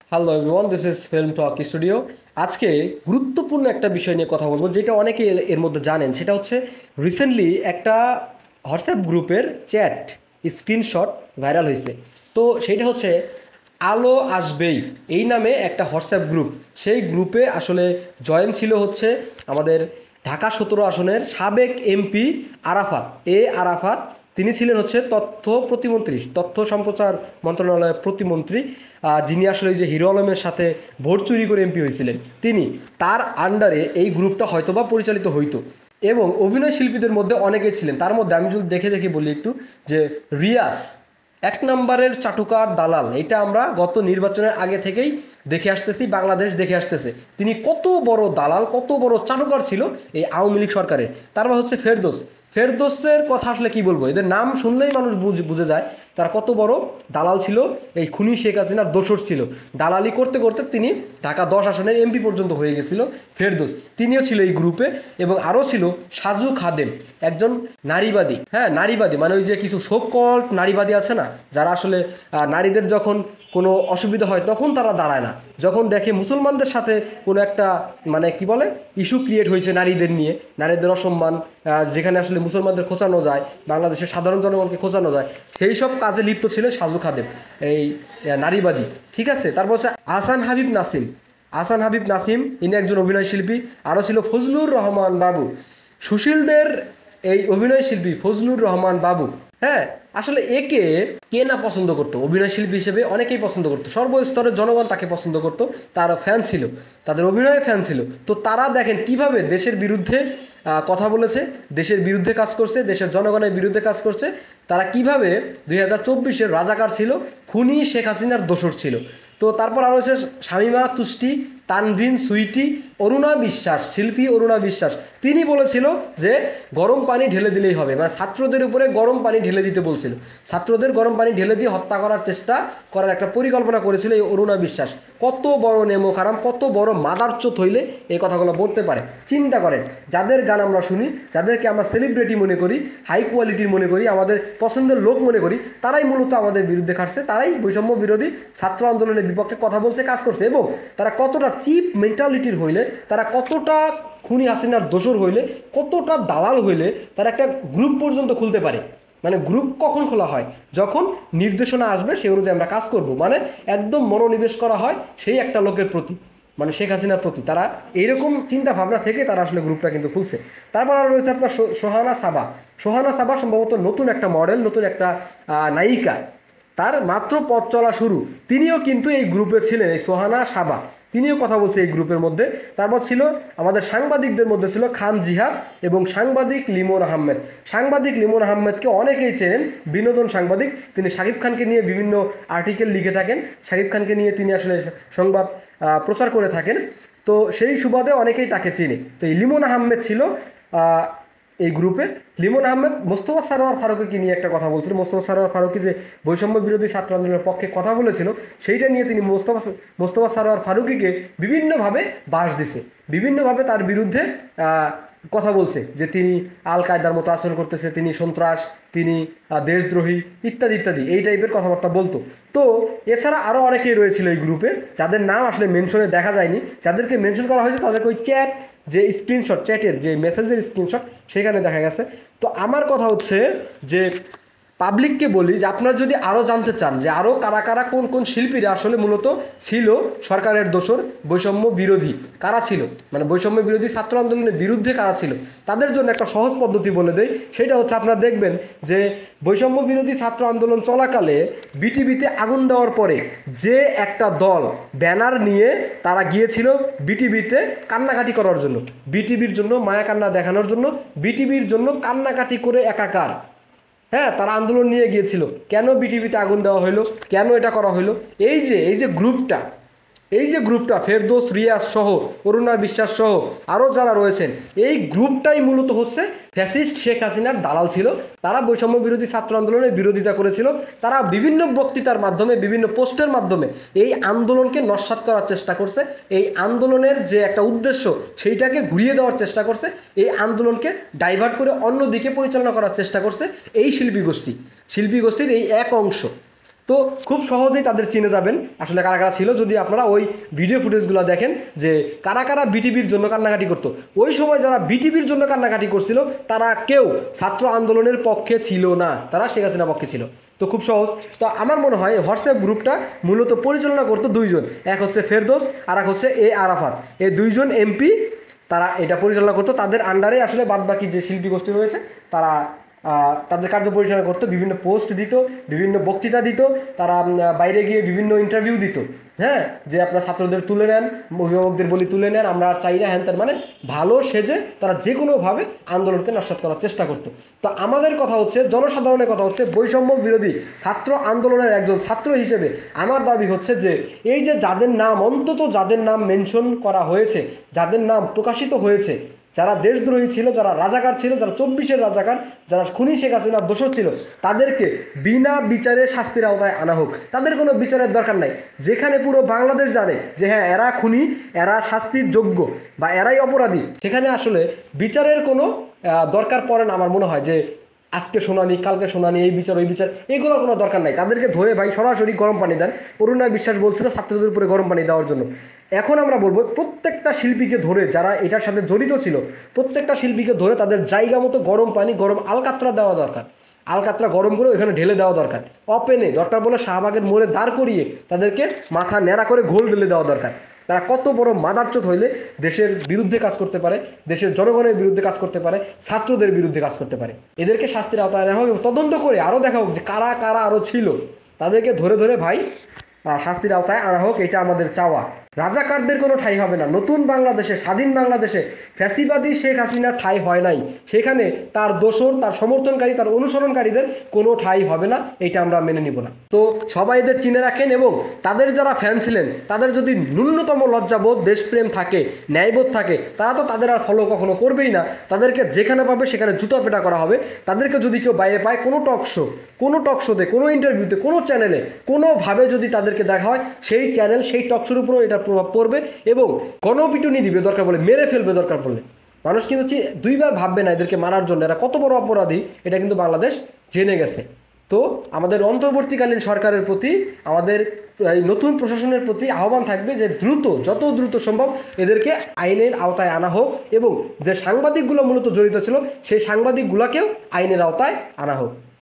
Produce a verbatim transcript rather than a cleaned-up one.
Hello everyone, this is film talk studio. আজকে গুরুত্বপূর্ণ একটা বিষয় নিয়ে কথা বলবো, যেটা অনেকে এর এর মধ্যে জানেন। সেটা হচ্ছে রিসেন্টলি একটা হোয়াটসঅ্যাপ গ্রুপের চ্যাট স্ক্রিনশট ভাইরাল হয়েছে। তো সেইটা হচ্ছে আলো আসবেই এই নামে একটা হোয়াটসঅ্যাপ গ্রুপ। সেই গ্রুপে আসলে জয়েন ছিল হচ্ছে আমাদের ঢাকা সতেরো আসনের সাবেক এমপি আরাফাত এ আরাফাত। তিনি ছিলেন হচ্ছে তথ্য প্রতিমন্ত্রী, তথ্য সম্প্রচার মন্ত্রণালয়ের প্রতিমন্ত্রী, আহ, যিনি আসলে ওই যে হিরো আলমের সাথে ভোট চুরি করে এমপি হয়েছিলেন। তিনি তার আন্ডারে এই গ্রুপটা হয়তোবা পরিচালিত হইতো এবং অভিনয় শিল্পীদের মধ্যে অনেকেই ছিলেন। তার মধ্যে আমি যদি দেখে দেখে বলি একটু, যে রিয়াজ এক নম্বরের চাটুকার দালাল। এটা আমরা গত নির্বাচনের আগে থেকেই দেখে আসতেছি, বাংলাদেশ দেখে আসতেছে তিনি কত বড় দালাল, কত বড় চাটুকার ছিল এই আওয়ামী লীগ সরকারের। তারপর হচ্ছে ফেরদৌস। ফেরদৌসের কথা আসলে কি বলবো, এদের নাম শুনলেই মানুষ বুঝে বুঝে যায় তারা কত বড় দালাল ছিল, এই খুনি শেখ হাসিনার দোসর ছিল। দালালি করতে করতে তিনি ঢাকা দশ আসনের এমপি পর্যন্ত হয়ে গেছিল ফেরদৌস। তিনিও ছিল এই গ্রুপে। এবং আরও ছিল সাজু খাদেম, একজন নারীবাদী। হ্যাঁ, নারীবাদী মানে ওই যে কিছু সো কল্ড নারীবাদী আছে না, যারা আসলে আহ, নারীদের যখন কোনো অসুবিধা হয় তখন তারা দাঁড়ায় না, যখন দেখে মুসলমানদের সাথে কোনো একটা মানে কি বলে ইস্যু ক্রিয়েট হয়েছে নারীদের নিয়ে, নারীদের অসম্মান, আহ, যেখানে আসলে মুসলমানদের খোঁচানো যায়, বাংলাদেশের সাধারণ জনগণকে খোঁচানো যায়, সেই সব কাজে লিপ্ত ছিল সাজু খাদেম, এই আহ, নারীবাদী। ঠিক আছে। তারপর হচ্ছে আহসান হাবিব নাসিম। আহসান হাবিব নাসিম ইনি একজন অভিনয় শিল্পী। আরও ছিল ফজলুর রহমান বাবু, সুশীলদের এই অভিনয় শিল্পী ফজলুর রহমান বাবু। হ্যাঁ, আসলে একে কে না পছন্দ করতো, অভিনয় শিল্পী হিসেবে অনেকেই পছন্দ করতো, সর্বস্তরের জনগণ তাকে পছন্দ করতো, তার ফ্যান ছিল, তাদের অভিনয়ে ফ্যান ছিল। তো তারা দেখেন কিভাবে দেশের বিরুদ্ধে আহ, কথা বলেছে, দেশের বিরুদ্ধে কাজ করছে, দেশের জনগণের বিরুদ্ধে কাজ করছে। তারা কিভাবে দুই হাজার চব্বিশের রাজাকার ছিল, খুনি শেখ হাসিনার দোসর ছিল। তো তারপর আরও হচ্ছে শামীমা তুষ্টি, তানভিন সুইটি, অরুণা বিশ্বাস, শিল্পী অরুণা বিশ্বাস। তিনি বলেছিল যে গরম পানি ঢেলে দিলেই হবে, মানে ছাত্রদের উপরে গরম পানি ঢেলে দিতে বলছিল, ছাত্রদের গরম পানি ঢেলে দিয়ে হত্যা করার চেষ্টা করার একটা পরিকল্পনা করেছিল এই অরুণা বিশ্বাস। কত বড় নেমো খারাম, কত বড় মাদারচোত হইলে এই কথাগুলো বলতে পারে। চিন্তা করেন, যাদের গান আমরা শুনি, যাদেরকে আমরা সেলিব্রিটি মনে করি, হাই কোয়ালিটির মনে করি, আমাদের পছন্দের লোক মনে করি, তারাই মূলত আমাদের বিরুদ্ধে খাটছে, তারাই বৈষম্য বিরোধী ছাত্র আন্দোলনের বিপক্ষে কথা বলছে, কাজ করছে। এবং তারা কতটা চিপ মেন্টালিটির হইলে, তারা কতটা খুনি হাসিনার দোসর হইলে, কতটা দালাল হইলে তারা একটা গ্রুপ পর্যন্ত খুলতে পারে। মানে গ্রুপ কখন খোলা হয়, যখন নির্দেশনা আসবে সেই অনুযায়ী আমরা কাজ করব, মানে একদম মনোনিবেশ করা হয় সেই একটা লোকের প্রতি, মানে শেখ হাসিনার প্রতি। তারা এইরকম চিন্তা ভাবনা থেকে তারা আসলে গ্রুপটা কিন্তু খুলছে। তারপর আর রয়েছে আপনার সোহানা সাবা। সোহানা সাবা সম্ভবত নতুন একটা মডেল, নতুন একটা নায়িকা, তার মাত্র পথ চলা শুরু। তিনিও কিন্তু এই গ্রুপে ছিলেন, এই সোহানা সাবা, তিনিও কথা বলছে এই গ্রুপের মধ্যে। তারপর ছিল আমাদের সাংবাদিকদের মধ্যে ছিল খান জিহাদ এবং সাংবাদিক লিমন আহমেদ। সাংবাদিক লিমন আহমেদকে অনেকেই চেনেন, বিনোদন সাংবাদিক। তিনি শাকিব খানকে নিয়ে বিভিন্ন আর্টিকেল লিখে থাকেন, শাকিব খানকে নিয়ে তিনি আসলে সংবাদ প্রচার করে থাকেন। তো সেই সুবাদে অনেকেই তাকে চেনে। তো এই লিমন আহমেদ ছিল এই গ্রুপে। লিমন আহমেদ মোস্তফা সারোয়ার ফারুকীকে নিয়ে একটা কথা বলছিল। মোস্তফা সারোয়ার ফারুকী যে বৈষম্য বিরোধী ছাত্র আন্দোলনের পক্ষে কথা বলেছিল, সেইটা নিয়ে তিনি মোস্তফা মোস্তফা সারোয়ার ফারুকীকে বিভিন্নভাবে বাস দিছে, বিভিন্নভাবে তার বিরুদ্ধে কথা বলছে, যে তিনি আল কায়দার মতো আচরণ করতেছে, তিনি সন্ত্রাস, তিনি দেশদ্রোহী ইত্যাদি ইত্যাদি এই টাইপের কথাবার্তা বলতো। তো এছাড়া আরও অনেকেই রয়েছিল এই গ্রুপে, যাদের নাম আসলে মেনশনে দেখা যায়নি। যাদেরকে মেনশন করা হয়েছে তাদেরকে ওই চ্যাট, যে স্ক্রিনশট, চ্যাটের যে মেসেজের স্ক্রিনশট, সেখানে দেখা গেছে। তো আমার কথা হচ্ছে যে পাবলিককে বলি যে আপনারা যদি আরও জানতে চান যে আরও কারা কারা, কোন কোন শিল্পীরা আসলে মূলত ছিল সরকারের দোসর, বৈষম্য বিরোধী কারা ছিল, মানে বৈষম্য বিরোধী ছাত্র আন্দোলনের বিরুদ্ধে কারা ছিল, তাদের জন্য একটা সহজ পদ্ধতি বলে দেয়। সেটা হচ্ছে আপনারা দেখবেন যে বৈষম্য বিরোধী ছাত্র আন্দোলন চলাকালে বিটিভিতে আগুন দেওয়ার পরে যে একটা দল ব্যানার নিয়ে তারা গিয়েছিল বিটিভিতে কান্নাকাটি করার জন্য, বিটিভির জন্য মায়া কান্না দেখানোর জন্য, বিটিভির জন্য কান্নাকাটি করে একাকার। হ্যাঁ, তারা আন্দোলন নিয়ে গিয়েছিল। কেন বিটিভিতে আগুন দেওয়া হলো, কেন এটা করা হলো, এই যে এই যে গ্রুপটা, এই যে গ্রুপটা ফেরদৌস, রিয়াজ সহ, অরুণা বিশ্বাস সহ আরও যারা রয়েছেন, এই গ্রুপটাই মূলত হচ্ছে ফ্যাসিস্ট শেখ হাসিনার দালাল ছিল। তারা বৈষম্য বিরোধী ছাত্র আন্দোলনের বিরোধিতা করেছিল। তারা বিভিন্ন বক্তৃতার মাধ্যমে, বিভিন্ন পোস্টের মাধ্যমে এই আন্দোলনকে নস্যাৎ করার চেষ্টা করছে, এই আন্দোলনের যে একটা উদ্দেশ্য সেইটাকে ঘুরিয়ে দেওয়ার চেষ্টা করছে, এই আন্দোলনকে ডাইভার্ট করে অন্য দিকে পরিচালনা করার চেষ্টা করছে এই শিল্পী গোষ্ঠী, শিল্পী গোষ্ঠীর এই এক অংশ। তো খুব সহজেই তাদের চিনে যাবেন আসলে কারা কারা ছিল যদি আপনারা ওই ভিডিও ফুটেজগুলো দেখেন যে কারা কারা বিটিভির জন্য কান্নাকাটি করতো। ওই সময় যারা বিটিভির জন্য কান্নাকাটি করছিল তারা কেউ ছাত্র আন্দোলনের পক্ষে ছিল না, তারা শেখ হাসিনার পক্ষে ছিল। তো খুব সহজ। তো আমার মনে হয় হোয়াটসঅ্যাপ গ্রুপটা মূলত পরিচালনা করতো দুইজন, এক হচ্ছে ফেরদৌস আর এক হচ্ছে এ আরাফাত। এই দুইজন এমপি তারা এটা পরিচালনা করতো, তাদের আন্ডারে আসলে বাদবাকি যে শিল্পী গোষ্ঠী রয়েছে তারা তাদের কার্য পরিচালনা করতো, বিভিন্ন পোস্ট দিত, বিভিন্ন বক্তৃতা দিত, তারা বাইরে গিয়ে বিভিন্ন ইন্টারভিউ দিত, হ্যাঁ, যে আপনার ছাত্রদের তুলে নেন, অভিভাবকদের বলি তুলে নেন, আমরা আর চাই না, হ্যান তেন, মানে ভালো সেজে তারা যে কোনোভাবে আন্দোলনকে নস্যাৎ করার চেষ্টা করতো। তো আমাদের কথা হচ্ছে, জনসাধারণের কথা হচ্ছে, বৈষম্য বিরোধী ছাত্র আন্দোলনের একজন ছাত্র হিসেবে আমার দাবি হচ্ছে যে এই যে যাদের নাম, অন্তত যাদের নাম মেনশন করা হয়েছে, যাদের নাম প্রকাশিত হয়েছে, যারা দেশদ্রোহী ছিল, যারা রাজাকার ছিল, যারা চব্বিশের রাজাকার, যারা খুনি শেখ হাসিনার দোষর ছিল, তাদেরকে বিনা বিচারে শাস্তির আওতায় আনা হোক। তাদের কোনো বিচারের দরকার নাই। যেখানে পুরো বাংলাদেশ জানে যে হ্যাঁ এরা খুনি, এরা শাস্তির যোগ্য বা এরাই অপরাধী, সেখানে আসলে বিচারের কোনো দরকার পড়ে না। আমার মনে হয় যে আজকে শুনানি, কালকে শুনানি, এই বিচার ওই বিচার, এগুলোর কোনো দরকার নাই। তাদেরকে ধরে ভাই সরাসরি গরম পানি দেন। অরুণা বিশ্বাস বলছিল ছাত্রদের উপরে গরম পানি দেওয়ার জন্য। এখন আমরা বলবো প্রত্যেকটা শিল্পীকে ধরে, যারা এটার সাথে জড়িত ছিল, প্রত্যেকটা শিল্পীকে ধরে তাদের জায়গা মতো গরম পানি, গরম আলকাতরা দেওয়া দরকার। আলকাতরা গরম করে ওখানে ঢেলে দেওয়া দরকার। ওপেনে দরকার বলে শাহবাগের মোড়ে দাঁড় করিয়ে তাদেরকে মাথা ন্যাড়া করে ঘোল ঢেলে দেওয়া দরকার। তারা কত বড় মাদারচোদ হইলে দেশের বিরুদ্ধে কাজ করতে পারে, দেশের জনগণের বিরুদ্ধে কাজ করতে পারে, ছাত্রদের বিরুদ্ধে কাজ করতে পারে। এদেরকে শাস্তির আওতায় আনা হোক, তদন্ত করে আরও দেখা হোক যে কারা কারা আরও ছিল, তাদেরকে ধরে ধরে ভাই শাস্তির আওতায় আনা হোক, এটা আমাদের চাওয়া। রাজাকারদের কোনো ঠাঁই হবে না। নতুন বাংলাদেশে, স্বাধীন বাংলাদেশে ফ্যাসিবাদী শেখ হাসিনার ঠাঁই হয় নাই। সেখানে তার দোসর, তার সমর্থনকারী, তার অনুসরণকারীদের কোনো ঠাঁই হবে না, এটা আমরা মেনে নিব না। তো সবাই এদের চিনে রাখেন, এবং তাদের যারা ফ্যান ছিলেন তাদের যদি ন্যূনতম লজ্জাবোধ, দেশপ্রেম থাকে, ন্যায়বোধ থাকে, তারা তো তাদের আর ফলো কখনো করবেই না। তাদেরকে যেখানে পাবে সেখানে জুতা পেটা করা হবে। তাদেরকে যদি কেউ বাইরে পায়, কোনো টক শো, কোনো টক শোতে, কোনো ইন্টারভিউতে, কোনো চ্যানেলে কোনোভাবে যদি তাদেরকে দেখা হয়, সেই চ্যানেল, সেই টক শোর উপরও এটা প্রভাব পড়বে এবং গণপিটুনি দিবে, দরকার বলে মেরে ফেলবে। দরকার পড়লে মানুষ কিন্তু দুইবার ভাববে না এদেরকে মারার জন্য, এরা কত বড় অপরাধী এটা কিন্তু বাংলাদেশ জেনে গেছে। তো আমাদের অন্তর্বর্তীকালীন সরকারের প্রতি, আমাদের এই নতুন প্রশাসনের প্রতি আহ্বান থাকবে যে দ্রুত, যত দ্রুত সম্ভব এদেরকে আইনের আওতায় আনা হোক, এবং যে সাংবাদিকগুলো মূলত জড়িত ছিল সেই সাংবাদিকগুলোকেও আইনের আওতায় আনা হোক।